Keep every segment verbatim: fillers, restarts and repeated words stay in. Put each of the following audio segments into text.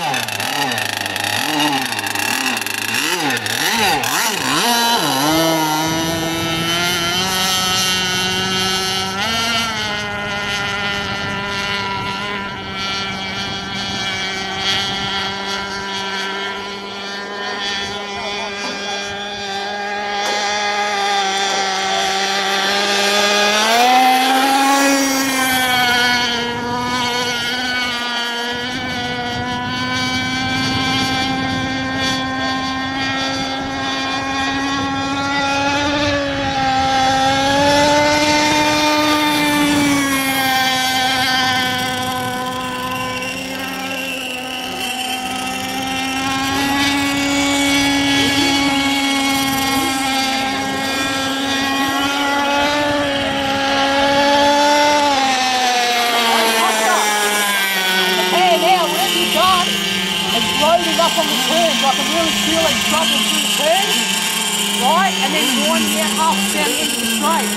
Loading up on the turns, I can really feel it struggling through the turns, right, and then winding out half down into the straight.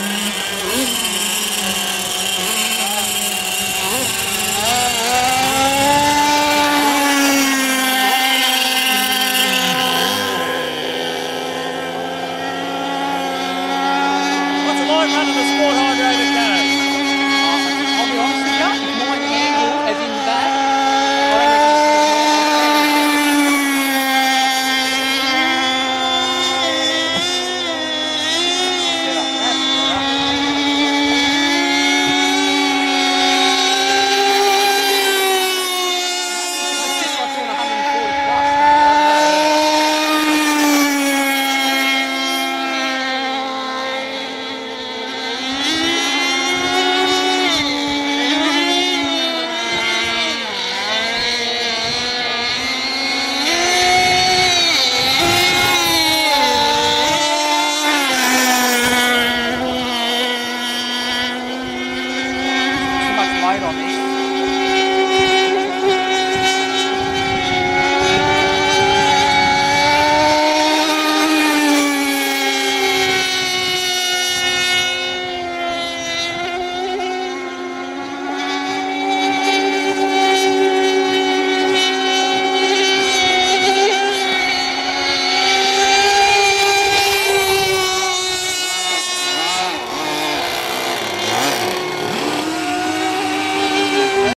What's it like running the sport hydrated cars? I'll be honest with you, if mine angle as in that, on this.